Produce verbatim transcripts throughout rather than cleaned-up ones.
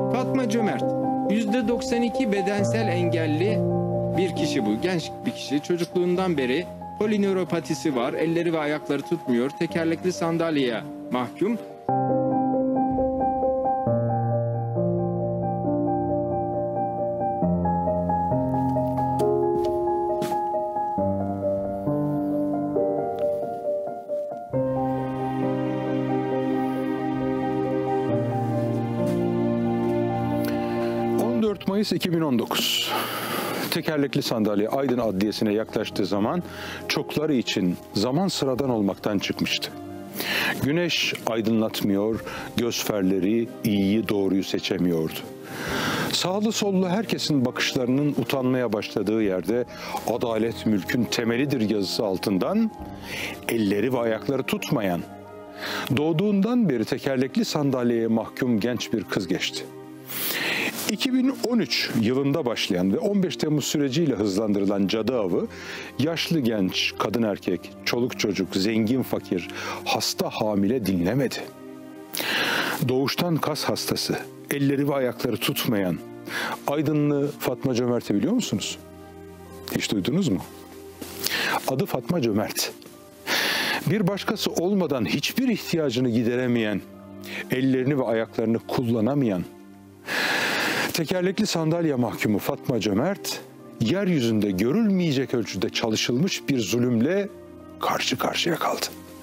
Fatma Cömert, yüzde doksan iki bedensel engelli bir kişi bu. Genç bir kişi. Çocukluğundan beri polinöropatisi var. Elleri ve ayakları tutmuyor. Tekerlekli sandalyeye mahkum. on dört Mayıs iki bin on dokuz. Tekerlekli sandalye Aydın Adliyesi'ne yaklaştığı zaman çokları için zaman sıradan olmaktan çıkmıştı. Güneş aydınlatmıyor, göz ferleri iyiyi doğruyu seçemiyordu. Sağlı sollu herkesin bakışlarının utanmaya başladığı yerde adalet mülkün temelidir yazısı altından elleri ve ayakları tutmayan, doğduğundan beri tekerlekli sandalyeye mahkum genç bir kız geçti. iki bin on üç yılında başlayan ve on beş Temmuz süreciyle hızlandırılan cadı avı, yaşlı genç, kadın erkek, çoluk çocuk, zengin fakir, hasta hamile dinlemedi. Doğuştan kas hastası, elleri ve ayakları tutmayan Aydınlı Fatma Cömert'i biliyor musunuz? Hiç duydunuz mu? Adı Fatma Cömert. Bir başkası olmadan hiçbir ihtiyacını gideremeyen, ellerini ve ayaklarını kullanamayan, tekerlekli sandalye mahkumu Fatma Cömert, yeryüzünde görülmeyecek ölçüde çalışılmış bir zulümle karşı karşıya kaldı.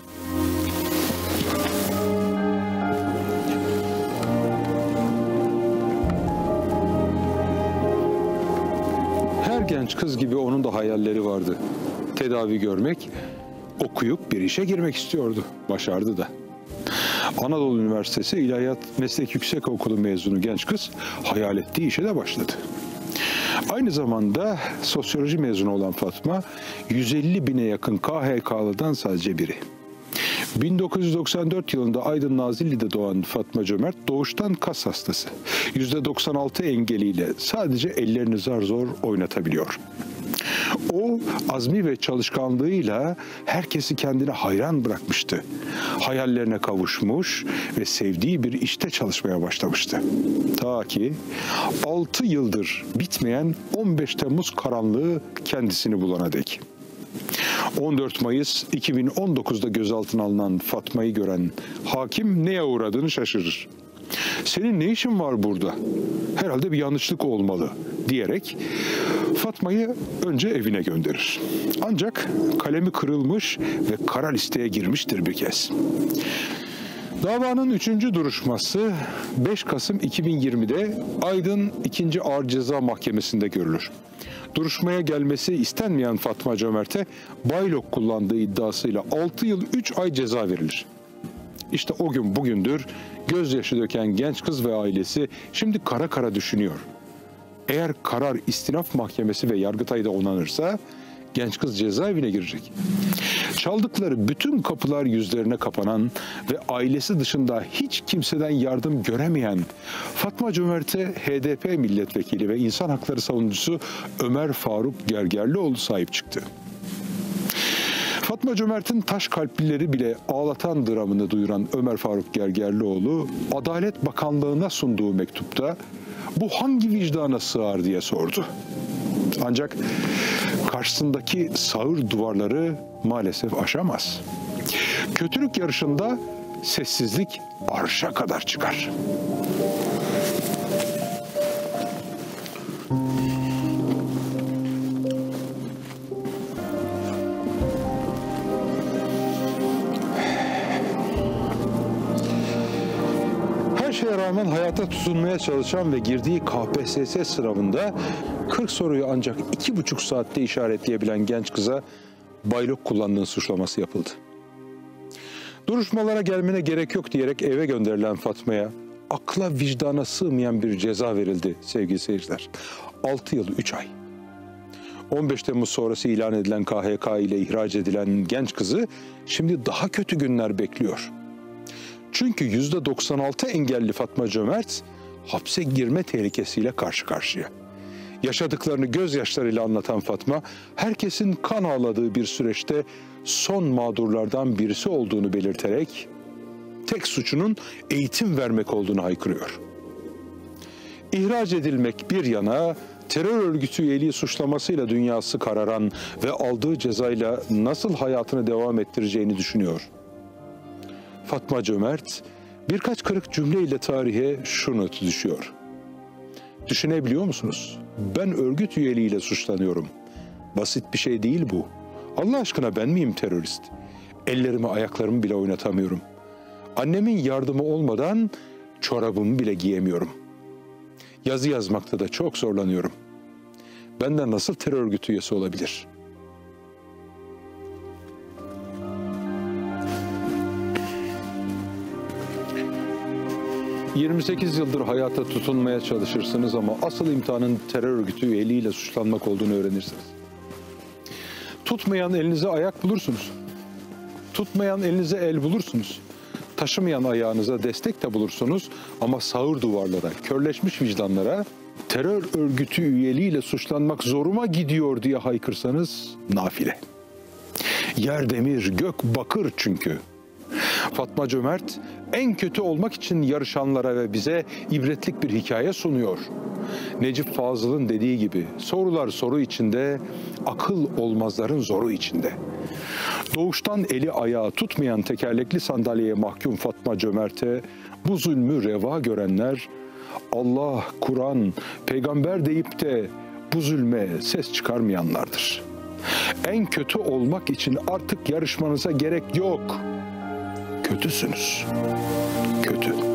Her genç kız gibi onun da hayalleri vardı. Tedavi görmek, okuyup bir işe girmek istiyordu. Başardı da. Anadolu Üniversitesi İlahiyat Meslek Yüksekokulu mezunu genç kız hayal ettiği işe de başladı. Aynı zamanda sosyoloji mezunu olan Fatma, yüz elli bine yakın K H K'lıdan sadece biri. bin dokuz yüz doksan dört yılında Aydın Nazilli'de doğan Fatma Cömert doğuştan kas hastası. yüzde doksan altı engeliyle sadece ellerini zar zor oynatabiliyor. O azmi ve çalışkanlığıyla herkesi kendine hayran bırakmıştı. Hayallerine kavuşmuş ve sevdiği bir işte çalışmaya başlamıştı. Ta ki altı yıldır bitmeyen on beş Temmuz karanlığı kendisini bulana dek. on dört Mayıs iki bin on dokuz'da gözaltına alınan Fatma'yı gören hakim neye uğradığını şaşırır. "Senin ne işin var burada? Herhalde bir yanlışlık olmalı," diyerek Fatma'yı önce evine gönderir. Ancak kalemi kırılmış ve kara listeye girmiştir bir kez. Davanın üçüncü duruşması beş Kasım iki bin yirmi'de Aydın ikinci Ağır Ceza Mahkemesi'nde görülür. Duruşmaya gelmesi istenmeyen Fatma Cömert'e baylok kullandığı iddiasıyla altı yıl üç ay ceza verilir. İşte o gün bugündür gözyaşı döken genç kız ve ailesi şimdi kara kara düşünüyor. Eğer karar istinaf mahkemesi ve Yargıtay'da onanırsa genç kız cezaevine girecek. Çaldıkları bütün kapılar yüzlerine kapanan ve ailesi dışında hiç kimseden yardım göremeyen Fatma Cömert'e H D P milletvekili ve insan hakları savunucusu Ömer Faruk Gergerlioğlu sahip çıktı. Fatma Cömert'in taş kalplileri bile ağlatan dramını duyuran Ömer Faruk Gergerlioğlu, Adalet Bakanlığı'na sunduğu mektupta "Bu hangi vicdana sığar?" diye sordu. Ancak karşısındaki sağır duvarları maalesef aşamaz. Kötülük yarışında sessizlik arşa kadar çıkar. Her şeye rağmen hayata tutunmaya çalışan ve girdiği K P S S sınavında kırk soruyu ancak iki buçuk saatte işaretleyebilen genç kıza baylok kullandığın suçlaması yapıldı. Duruşmalara gelmene gerek yok diyerek eve gönderilen Fatma'ya akla vicdana sığmayan bir ceza verildi sevgili seyirciler. altı yıl üç ay. on beş Temmuz sonrası ilan edilen K H K ile ihraç edilen genç kızı şimdi daha kötü günler bekliyor. Çünkü yüzde doksan altı engelli Fatma Cömert hapse girme tehlikesiyle karşı karşıya. Yaşadıklarını gözyaşlarıyla anlatan Fatma, herkesin kan ağladığı bir süreçte son mağdurlardan birisi olduğunu belirterek tek suçunun eğitim vermek olduğunu haykırıyor. İhraç edilmek bir yana, terör örgütü üyeliği suçlamasıyla dünyası kararan ve aldığı cezayla nasıl hayatını devam ettireceğini düşünüyor. Fatma Cömert birkaç kırık cümleyle tarihe şu notu düşüyor. Düşünebiliyor musunuz? Ben örgüt üyeliğiyle suçlanıyorum. Basit bir şey değil bu. Allah aşkına ben miyim terörist? Ellerimi ayaklarımı bile oynatamıyorum. Annemin yardımı olmadan çorabımı bile giyemiyorum. Yazı yazmakta da çok zorlanıyorum. Benden nasıl terör örgütü üyesi olabilir? yirmi sekiz yıldır hayata tutunmaya çalışırsınız ama asıl imtihanın terör örgütü üyeliğiyle suçlanmak olduğunu öğrenirsiniz. Tutmayan elinize ayak bulursunuz. Tutmayan elinize el bulursunuz. Taşımayan ayağınıza destek de bulursunuz ama sağır duvarlara, körleşmiş vicdanlara terör örgütü üyeliğiyle suçlanmak zoruma gidiyor diye haykırsanız nafile. Yer demir, gök bakır çünkü. Fatma Cömert en kötü olmak için yarışanlara ve bize ibretlik bir hikaye sunuyor. Necip Fazıl'ın dediği gibi sorular soru içinde, akıl olmazların zoru içinde. Doğuştan eli ayağı tutmayan tekerlekli sandalyeye mahkum Fatma Cömert'e bu zulmü reva görenler Allah, Kur'an, peygamber deyip de bu zulme ses çıkarmayanlardır. En kötü olmak için artık yarışmanıza gerek yok. Kötüsünüz. Kötü.